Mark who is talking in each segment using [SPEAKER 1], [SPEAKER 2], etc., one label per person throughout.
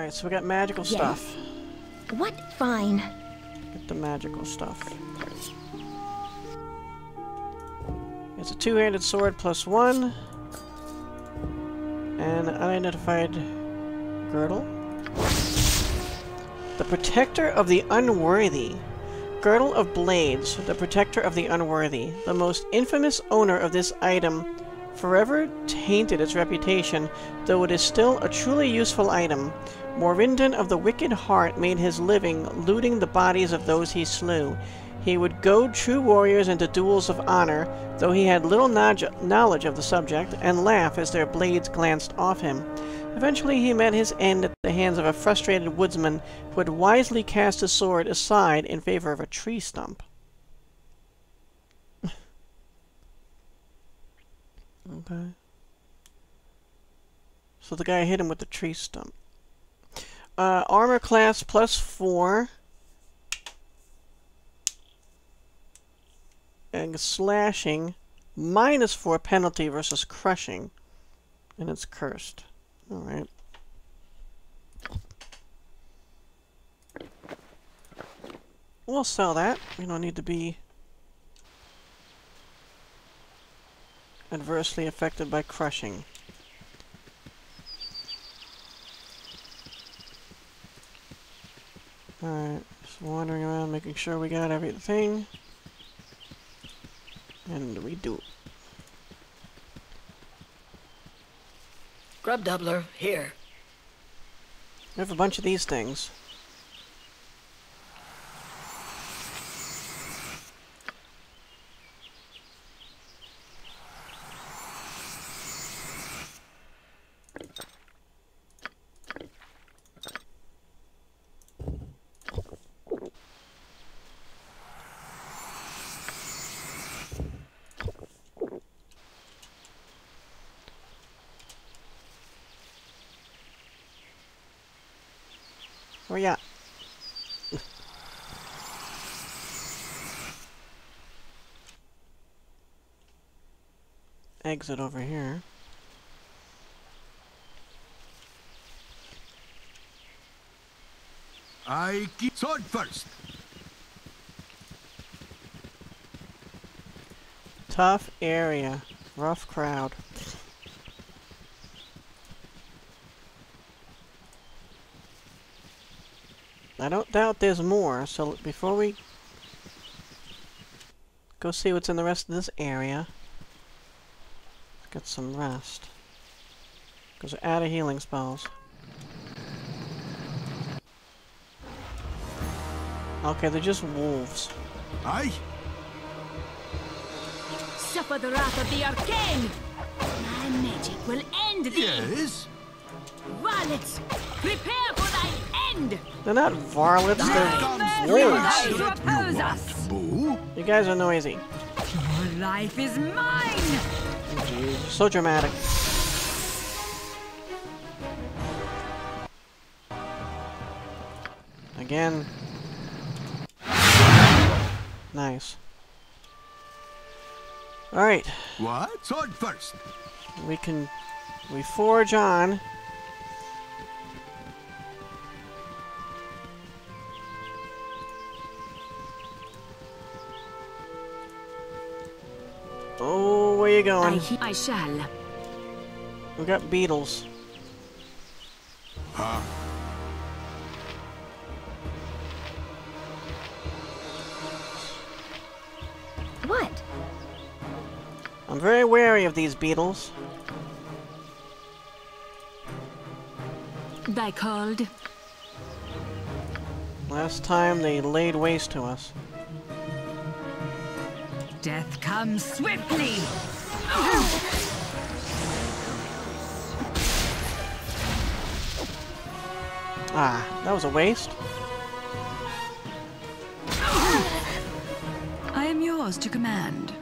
[SPEAKER 1] Alright, so we got magical stuff.
[SPEAKER 2] What? Fine.
[SPEAKER 1] Get the magical stuff. It's a two-handed sword +1. And an unidentified girdle. The Protector of the Unworthy. Girdle of Blades, the Protector of the Unworthy. The most infamous owner of this item forever tainted its reputation, though it is still a truly useful item. Morvindan of the Wicked Heart made his living looting the bodies of those he slew. He would goad true warriors into duels of honor, though he had little knowledge of the subject, and laugh as their blades glanced off him. Eventually he met his end at the hands of a frustrated woodsman who had wisely cast his sword aside in favor of a tree stump. Okay. So the guy hit him with the tree stump. Armor class +4. And slashing -4 penalty versus crushing. And it's cursed. Alright. We'll sell that. We don't need to be adversely affected by crushing. Alright, just wandering around making sure we got everything. And we do.
[SPEAKER 3] Grub doubler, here.
[SPEAKER 1] We have a bunch of these things. Where ya? Exit over here.
[SPEAKER 4] I keep sword first.
[SPEAKER 1] Tough area. Rough crowd. I don't doubt there's more, so before we go see what's in the rest of this area, let's get some rest. Because we're out of healing spells. Okay, they're just wolves.
[SPEAKER 4] Aye.
[SPEAKER 5] Suffer the wrath of the arcane! My magic will end thee!
[SPEAKER 4] Yes.
[SPEAKER 5] Varlets, prepare for thy end!
[SPEAKER 1] They're not varlets, they're wolves.
[SPEAKER 5] To oppose us!
[SPEAKER 4] Boo.
[SPEAKER 1] You guys are noisy.
[SPEAKER 5] Your life is mine!
[SPEAKER 1] Jeez, so dramatic. Again. Nice. Alright.
[SPEAKER 4] What? Sword first.
[SPEAKER 1] We forge on. Oh, where you going?
[SPEAKER 5] I shall.
[SPEAKER 1] We got beetles.
[SPEAKER 4] Huh?
[SPEAKER 2] What?
[SPEAKER 1] I'm very wary of these beetles.
[SPEAKER 5] Thy called.
[SPEAKER 1] Last time they laid waste to us.
[SPEAKER 5] Death comes swiftly!
[SPEAKER 1] Ah, that was a waste.
[SPEAKER 5] I am yours to command.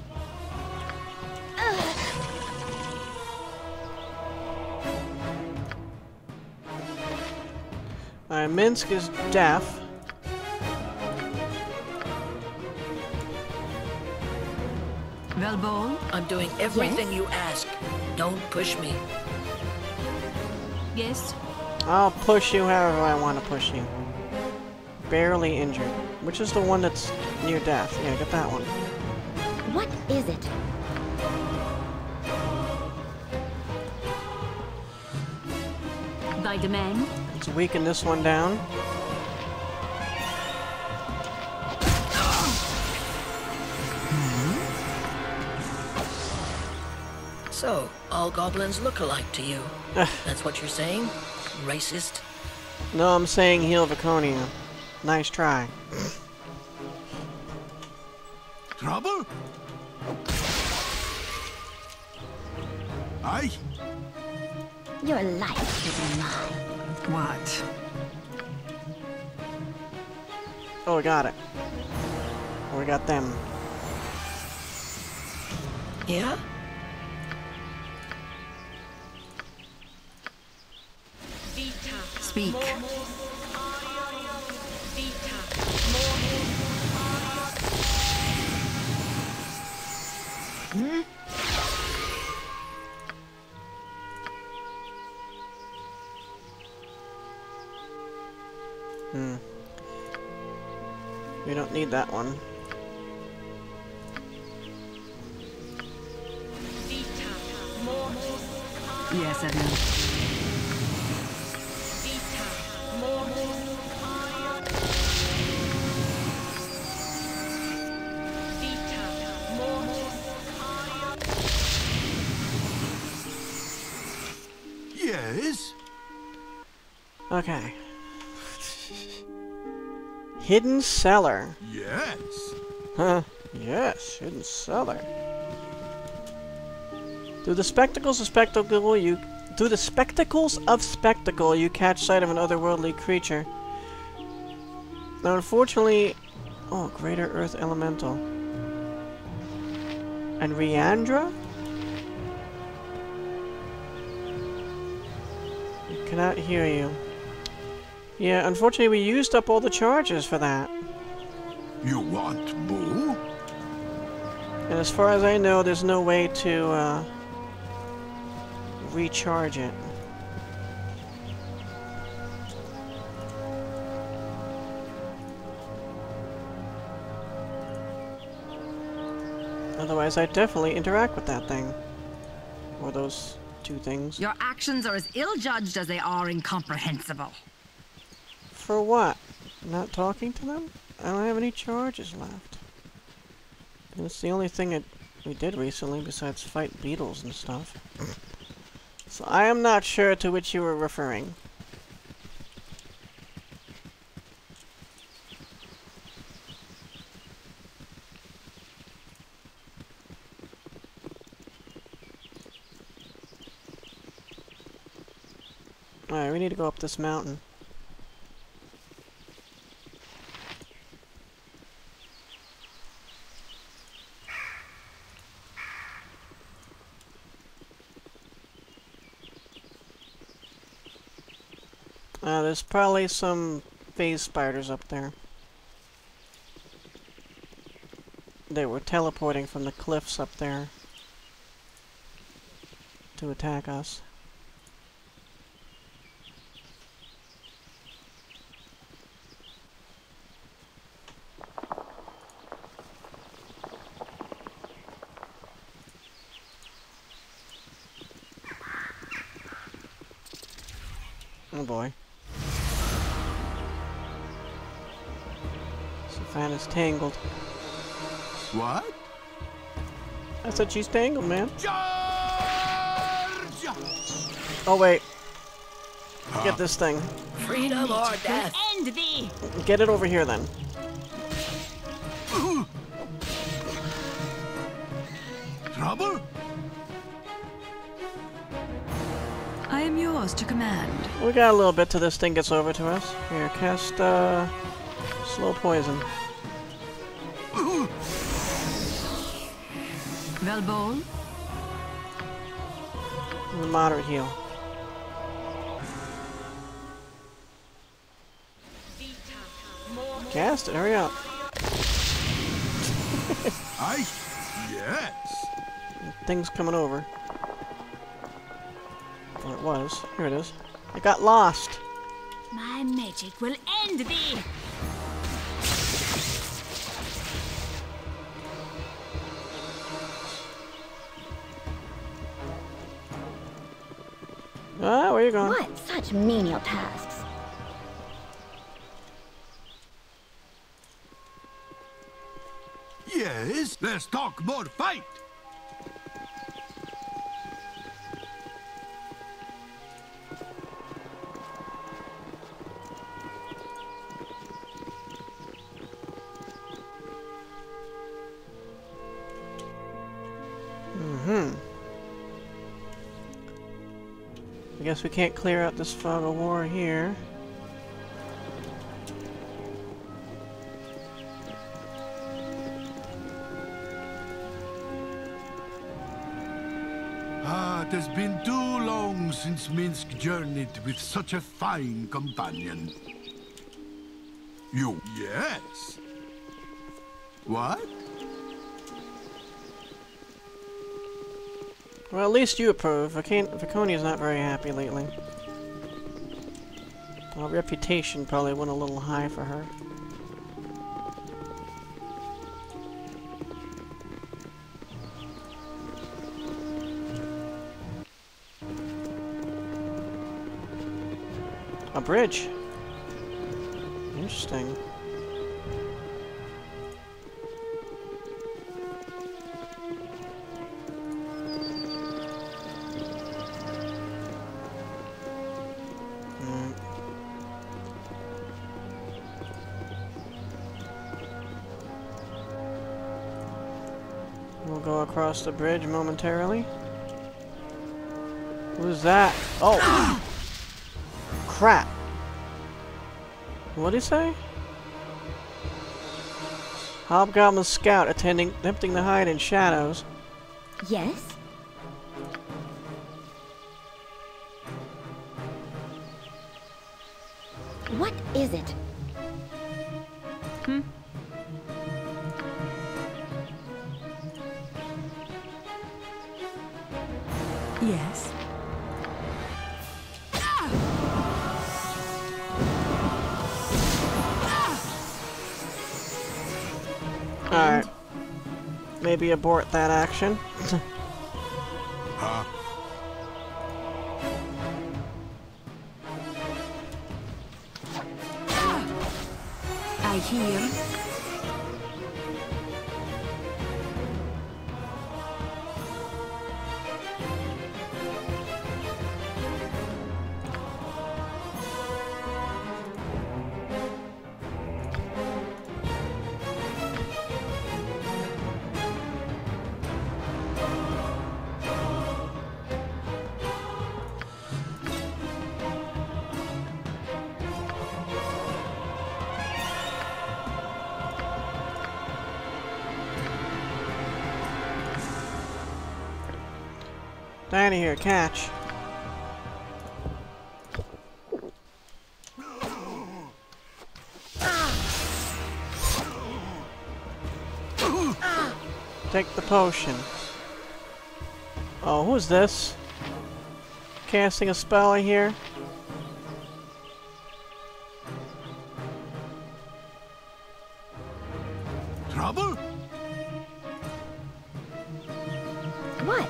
[SPEAKER 1] Minsk is deaf.
[SPEAKER 5] Velbol?
[SPEAKER 3] I'm doing everything you ask. Don't push me.
[SPEAKER 5] Yes?
[SPEAKER 1] I'll push you however I want to push you. Barely injured. Which is the one that's near death? Yeah, get that one.
[SPEAKER 2] What is it?
[SPEAKER 5] Thy demand?
[SPEAKER 1] Let's weaken this one down.
[SPEAKER 3] So, all goblins look alike to you. That's what you're saying? Racist?
[SPEAKER 1] No, I'm saying heal Viconia. Nice try.
[SPEAKER 4] Trouble? Aye.
[SPEAKER 2] Your life is mine.
[SPEAKER 6] What?
[SPEAKER 1] Oh, we got it. We got them.
[SPEAKER 3] Yeah?
[SPEAKER 6] Speak.
[SPEAKER 1] We don't need that one.
[SPEAKER 6] Yes, I do.
[SPEAKER 4] Yes?
[SPEAKER 1] Okay. Hidden cellar.
[SPEAKER 4] Yes.
[SPEAKER 1] Huh? Yes, hidden cellar. Through the spectacles of spectacle, you catch sight of an otherworldly creature. Now, unfortunately, oh, greater earth elemental. And Riandra? I cannot hear you. Yeah, unfortunately, we used up all the charges for that.
[SPEAKER 4] You want boo?
[SPEAKER 1] And as far as I know, there's no way to recharge it. Otherwise, I'd definitely interact with that thing. Or those two things.
[SPEAKER 6] Your actions are as ill-judged as they are incomprehensible.
[SPEAKER 1] For what? Not talking to them? I don't have any charges left. And it's the only thing that we did recently besides fight beetles and stuff. So I am not sure to which you were referring. Alright, we need to go up this mountain. There's probably some phase spiders up there. They were teleporting from the cliffs up there to attack us. Oh boy. Savannah's tangled.
[SPEAKER 4] What?
[SPEAKER 1] I said she's tangled, man.
[SPEAKER 4] Charge!
[SPEAKER 1] Oh wait. Get this thing.
[SPEAKER 3] Freedom or death?
[SPEAKER 5] End thee!
[SPEAKER 1] Get it over here then.
[SPEAKER 4] Trouble?
[SPEAKER 6] I am yours to command.
[SPEAKER 1] We got a little bit till this thing gets over to us. Here, cast slow poison.
[SPEAKER 6] Velbol?
[SPEAKER 1] Moderate heal. Cast it, hurry up.
[SPEAKER 4] Aye. Yes.
[SPEAKER 1] Thing's coming over. Or it was. Here it is. I got lost.
[SPEAKER 5] My magic will end thee.
[SPEAKER 1] Ah, where you going?
[SPEAKER 2] What such menial tasks?
[SPEAKER 4] Yes, let's talk more fight.
[SPEAKER 1] I guess we can't clear out this fog of war here.
[SPEAKER 4] Ah, it has been too long since Minsk journeyed with such a fine companion. You? Yes. What?
[SPEAKER 1] Well, at least you approve. Viconia's not very happy lately. Well, reputation probably went a little high for her. A bridge. Interesting. We'll go across the bridge momentarily. Who's that? Oh! Crap! What'd he say? Hobgoblin scout attempting to hide in shadows.
[SPEAKER 2] Yes? What is it?
[SPEAKER 6] Yes.
[SPEAKER 1] Alright. Maybe abort that action.
[SPEAKER 4] Huh?
[SPEAKER 6] I hear.
[SPEAKER 1] Down here, catch. Take the potion. Oh, who's this? Casting a spell here?
[SPEAKER 4] Trouble?
[SPEAKER 2] What?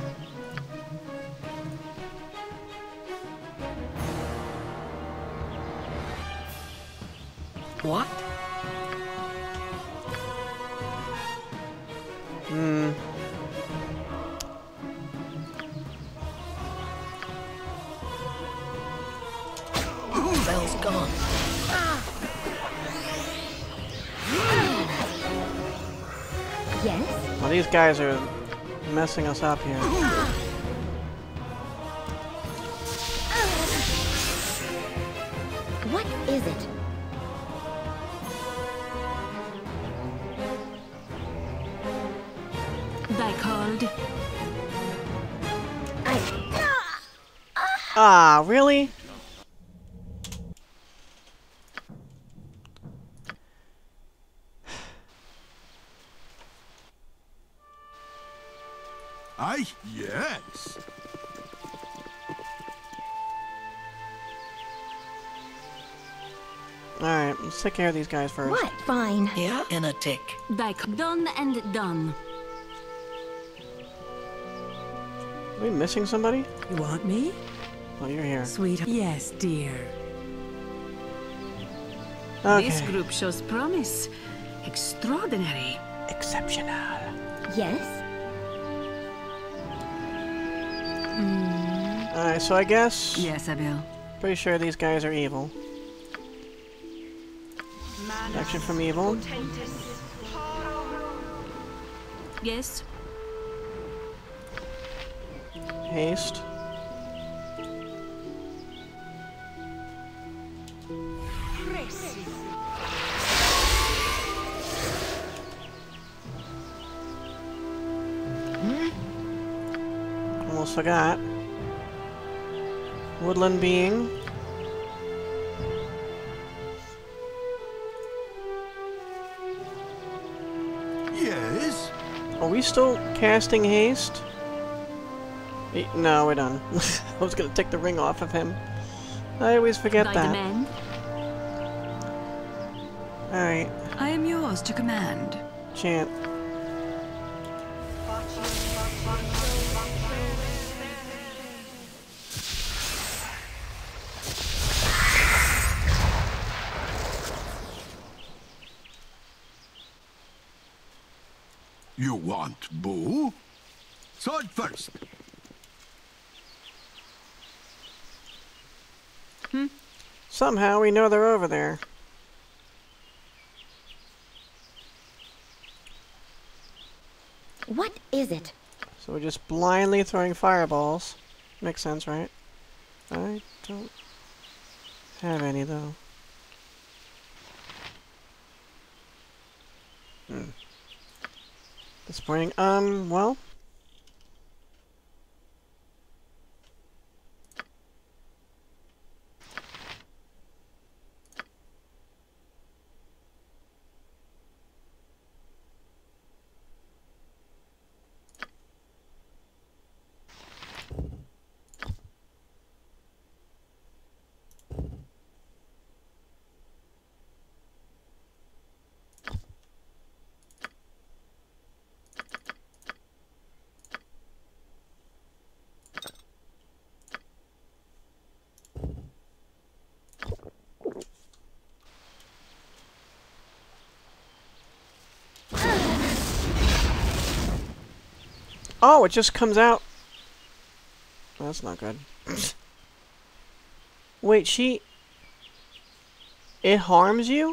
[SPEAKER 3] What? Spell's gone.
[SPEAKER 2] Yes?
[SPEAKER 1] Well, these guys are messing us up here.
[SPEAKER 2] What is it?
[SPEAKER 5] Thy called.
[SPEAKER 1] Ah, really?
[SPEAKER 4] Yes.
[SPEAKER 1] Alright, let's take care of these guys first.
[SPEAKER 2] What? Fine.
[SPEAKER 3] Yeah, in a tick.
[SPEAKER 5] Done and done.
[SPEAKER 1] Are we missing somebody?
[SPEAKER 7] You want me?
[SPEAKER 1] Oh, you're here.
[SPEAKER 7] Sweet. Yes, dear.
[SPEAKER 1] Okay.
[SPEAKER 6] This group shows promise. Extraordinary.
[SPEAKER 1] Exceptional.
[SPEAKER 2] Yes?
[SPEAKER 1] Alright, so I guess...
[SPEAKER 6] Yes, Abel.
[SPEAKER 1] Pretty sure these guys are evil. Action from evil.
[SPEAKER 5] Yes.
[SPEAKER 1] Haste. Almost forgot. Woodland being.
[SPEAKER 4] Yes?
[SPEAKER 1] Are we still casting haste? No, we're done. I was gonna take the ring off of him. I always forget
[SPEAKER 5] Thy
[SPEAKER 1] that.
[SPEAKER 5] demand.
[SPEAKER 1] Alright,
[SPEAKER 6] I am yours to command.
[SPEAKER 1] chant.
[SPEAKER 4] You want bow? Sword first.
[SPEAKER 1] Somehow we know they're over there.
[SPEAKER 2] What is it?
[SPEAKER 1] So we're just blindly throwing fireballs. Makes sense, right? I don't have any, though. Disappointing. Well... Oh, it just comes out. That's not good. Wait, she... It harms you?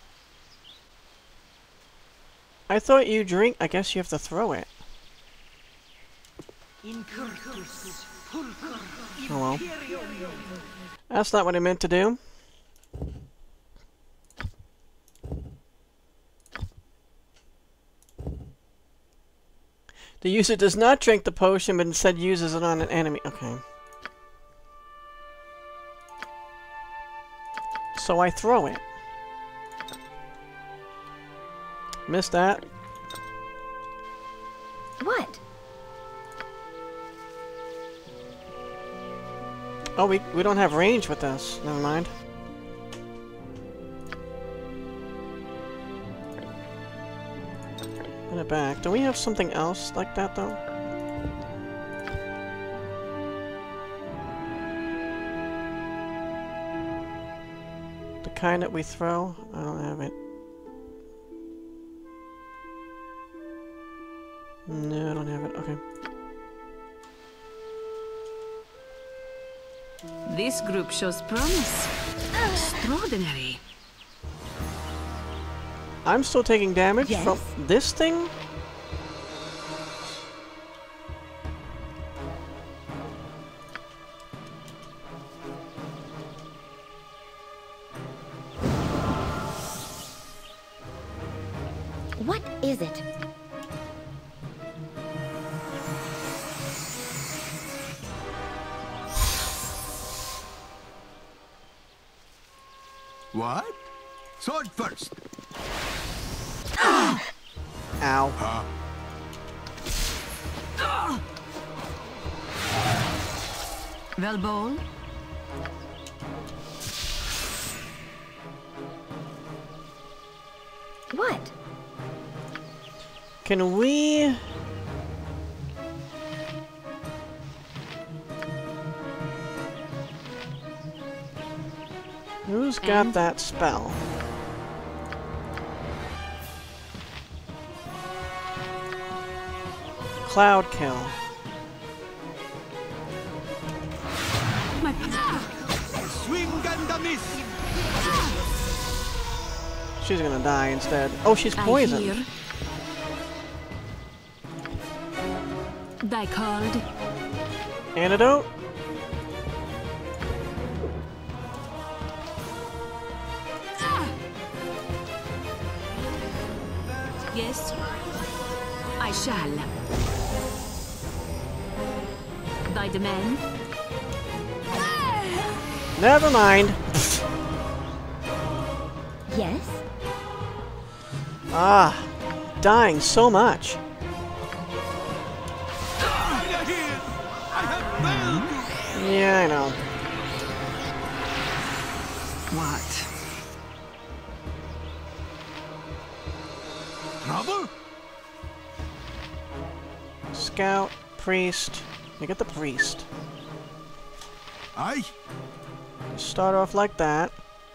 [SPEAKER 1] I thought you drink... I guess you have to throw it. Oh well. That's not what I meant to do. The user does not drink the potion, but instead uses it on an enemy. Okay. So I throw it. Missed that.
[SPEAKER 2] What?
[SPEAKER 1] Oh, we don't have range with this. Never mind. Put it back. Do we have something else like that, though? The kind that we throw? I don't have it. No, I don't have it. Okay.
[SPEAKER 6] This group shows promise. Extraordinary.
[SPEAKER 1] I'm still taking damage
[SPEAKER 2] Yes.
[SPEAKER 1] from this thing?
[SPEAKER 2] What is it?
[SPEAKER 4] What? Sword first.
[SPEAKER 1] Ow.
[SPEAKER 6] Well, bowl.
[SPEAKER 2] What?
[SPEAKER 1] Can we... Who's got that spell? Cloud kill.
[SPEAKER 4] Swing and a miss.
[SPEAKER 1] She's gonna die instead. Oh, she's poisoned.
[SPEAKER 5] Thy called.
[SPEAKER 1] Antidote?
[SPEAKER 5] Yes, I shall. Thy demand.
[SPEAKER 1] Never mind.
[SPEAKER 2] Yes?
[SPEAKER 1] Ah, dying so much. Yeah, I know.
[SPEAKER 6] What?
[SPEAKER 4] Trouble?
[SPEAKER 1] Scout, priest. You get the priest.
[SPEAKER 4] Aye.
[SPEAKER 1] Start off like that.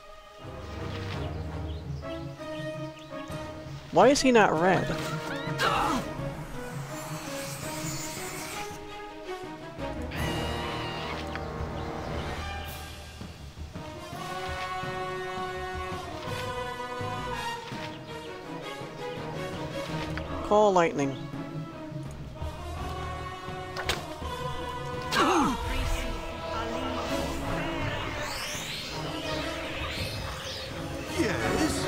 [SPEAKER 1] Why is he not red? Call lightning.
[SPEAKER 4] Yes.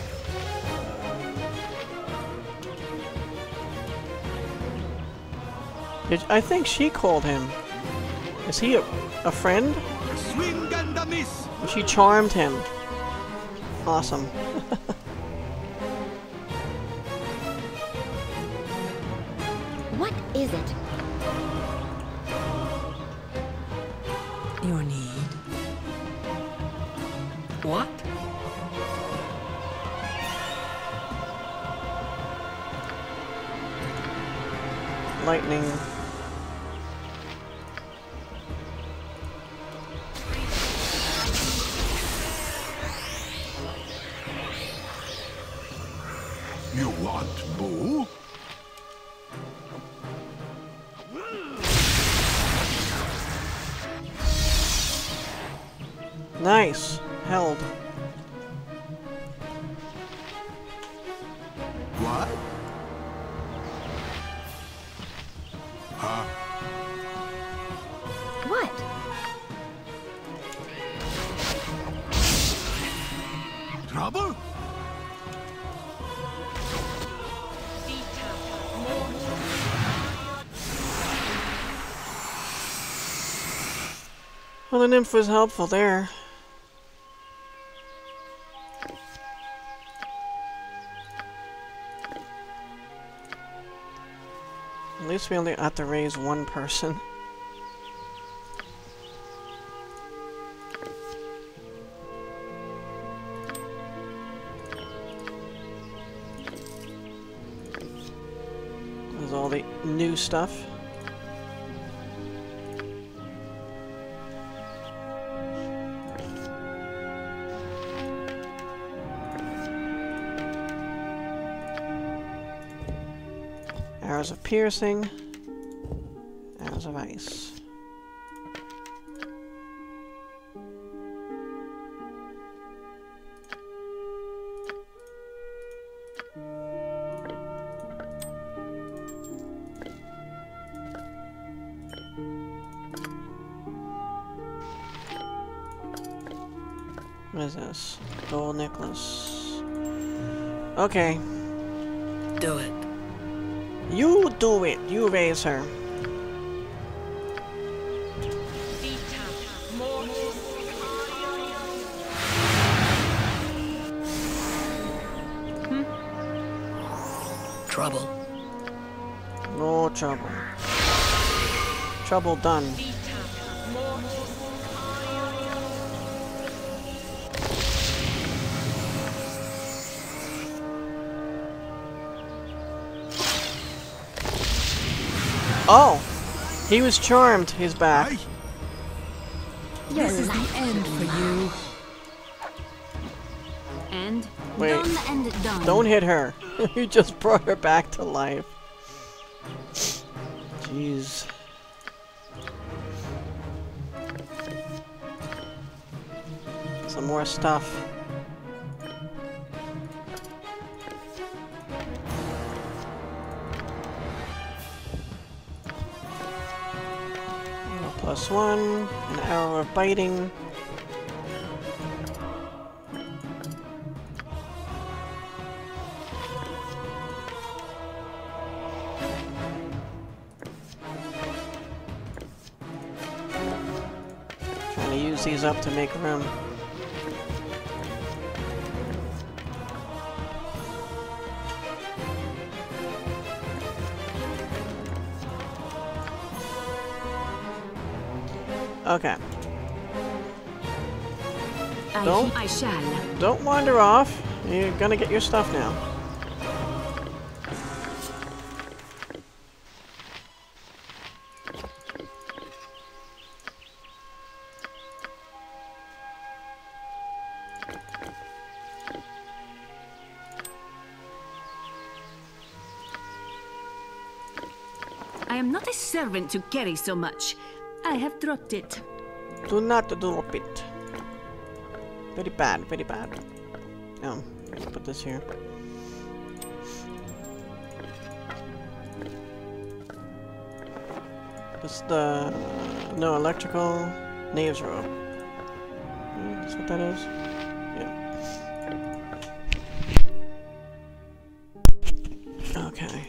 [SPEAKER 1] I think she called him. Is he a friend?
[SPEAKER 4] Swing and a miss.
[SPEAKER 1] She charmed him. Awesome.
[SPEAKER 2] What is it?
[SPEAKER 7] Your need.
[SPEAKER 3] What?
[SPEAKER 1] Lightning.
[SPEAKER 4] You want boo?
[SPEAKER 1] Nice. Held.
[SPEAKER 4] What? Huh?
[SPEAKER 2] What?
[SPEAKER 4] Trouble?
[SPEAKER 1] Well, the nymph was helpful there. At least we only have to raise one person. There's all the new stuff. Arrows of piercing. Arrows of ice. What is this? Gold necklace. Okay.
[SPEAKER 3] Do it.
[SPEAKER 1] You do it. You raise her.
[SPEAKER 3] Trouble.
[SPEAKER 1] No trouble. Trouble done. Oh! He was charmed. He's back.
[SPEAKER 4] Aye.
[SPEAKER 2] Your
[SPEAKER 7] This is the end for you.
[SPEAKER 5] And
[SPEAKER 1] Wait.
[SPEAKER 5] done and done.
[SPEAKER 1] Don't hit her. You just brought her back to life. Jeez. Some more stuff. +1, an arrow of biting. Trying to use these up to make room. Okay.
[SPEAKER 5] I shall.
[SPEAKER 1] Don't wander off. You're gonna get your stuff now.
[SPEAKER 5] I am not a servant to carry so much. I have dropped it.
[SPEAKER 1] Do not drop it. Very bad, very bad. Oh, let's put this here. This is the... no, electrical knave's robe. That's what that is? Yeah. Okay.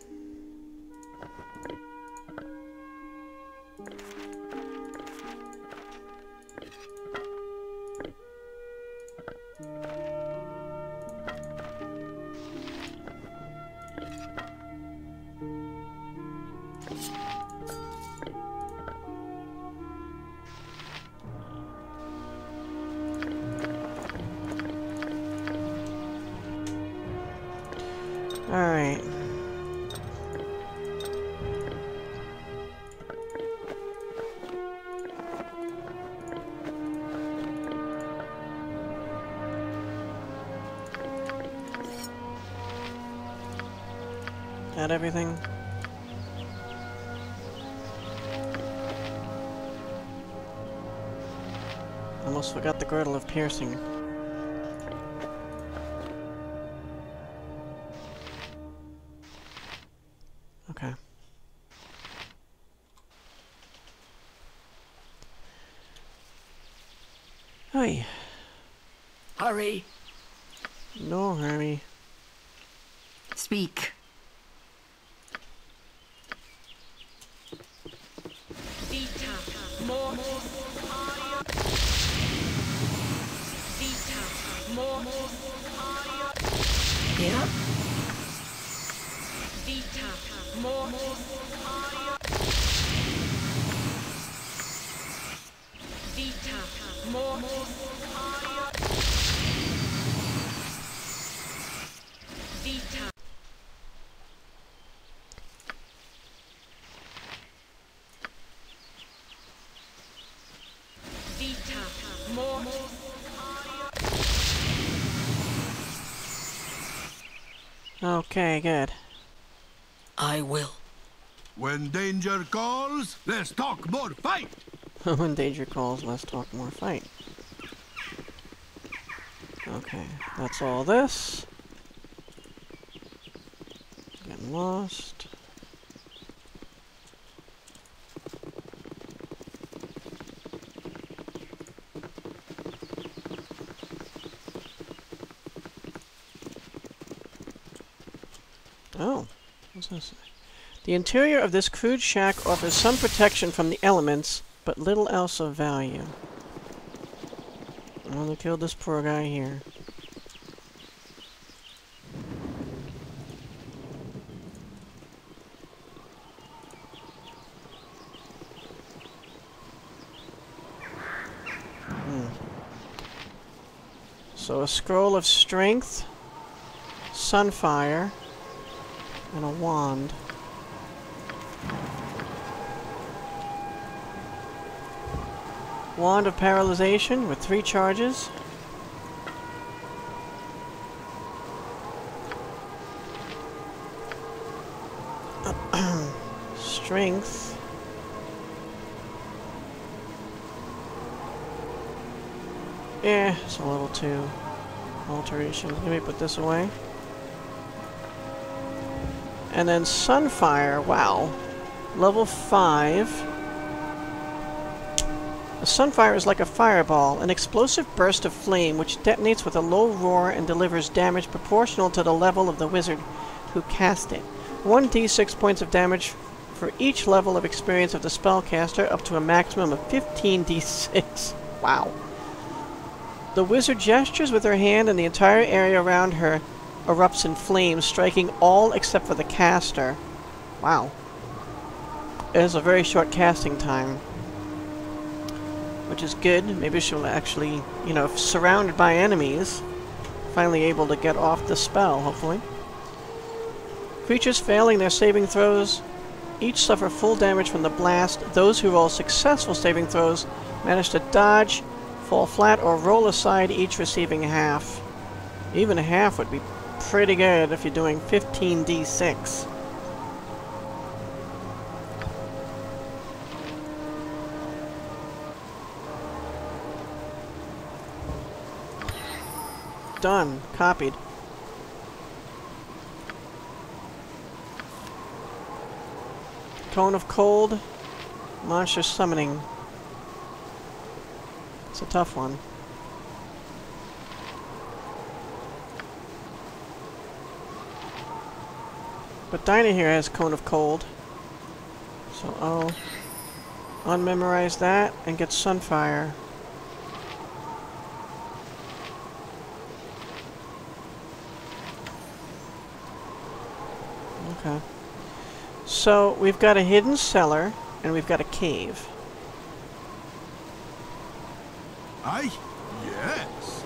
[SPEAKER 1] Alright. Got everything? Almost forgot the girdle of piercing. Okay. Hi.
[SPEAKER 3] Hurry.
[SPEAKER 1] No hurry.
[SPEAKER 6] Speak.
[SPEAKER 3] Yeah?
[SPEAKER 1] Okay, good.
[SPEAKER 3] I will.
[SPEAKER 4] When danger calls, let's talk more fight.
[SPEAKER 1] When danger calls, let's talk more fight. Okay, that's all this. Getting lost. Oh, what's this? The interior of this crude shack offers some protection from the elements, but little else of value. I only killed this poor guy here. So a scroll of strength, sunfire, and a wand. Wand of Paralyzation with 3 charges. Strength. Yeah, it's a level 2 alteration. Let me put this away. And then Sunfire, wow. Level 5. A Sunfire is like a fireball, an explosive burst of flame which detonates with a low roar and delivers damage proportional to the level of the wizard who cast it. 1d6 points of damage for each level of experience of the spellcaster, up to a maximum of 15d6. Wow. The wizard gestures with her hand and the entire area around her erupts in flames, striking all except for the caster. Wow. It has a very short casting time, which is good. Maybe she'll actually, you know, if surrounded by enemies, finally able to get off the spell, hopefully. Creatures failing their saving throws each suffer full damage from the blast. Those who roll successful saving throws manage to dodge, fall flat, or roll aside, each receiving half. Even a half would be pretty good if you're doing 15d6. Done. Copied. Cone of Cold. Monster Summoning. It's a tough one. But Dinah here has Cone of Cold. So I'll unmemorize that and get Sunfire. Okay. So we've got a hidden cellar and we've got a cave.
[SPEAKER 4] Aye, yes.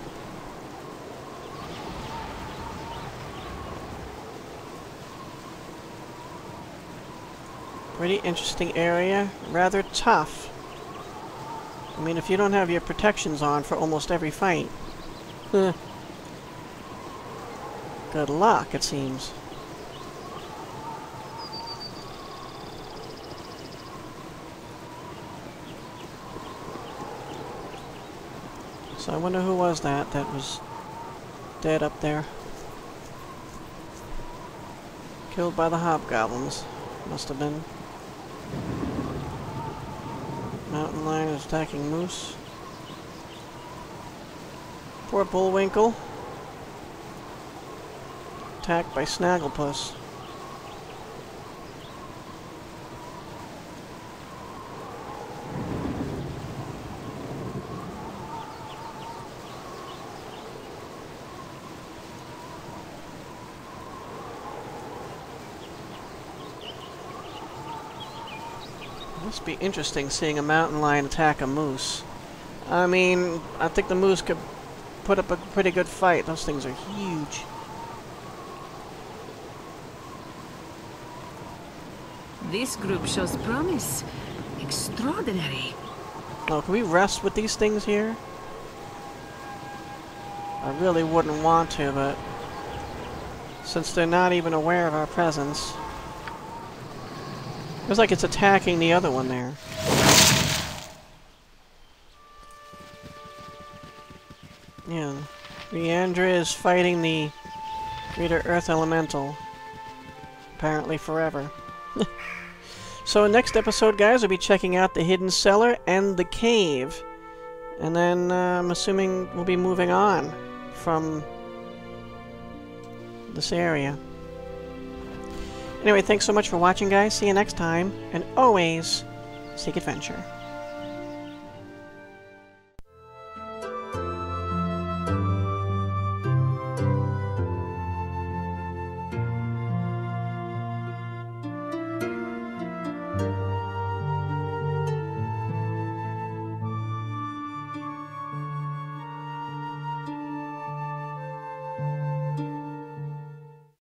[SPEAKER 1] Pretty interesting area. Rather tough. I mean, if you don't have your protections on for almost every fight. Good luck, it seems. So I wonder who was that was dead up there. Killed by the Hobgoblins. Must have been. Mountain lion is attacking moose. Poor Bullwinkle. Attacked by Snagglepuss. Must be interesting seeing a mountain lion attack a moose. I mean, I think the moose could put up a pretty good fight. Those things are huge.
[SPEAKER 5] This group shows promise. Extraordinary.
[SPEAKER 1] Oh, can we rest with these things here? I really wouldn't want to, but since they're not even aware of our presence. Looks like it's attacking the other one there. Yeah. Leandra is fighting the Greater Earth Elemental. Apparently forever. So next episode, guys, we'll be checking out the hidden cellar and the cave. And then I'm assuming we'll be moving on from this area. Anyway, thanks so much for watching, guys. See you next time. And always, seek adventure.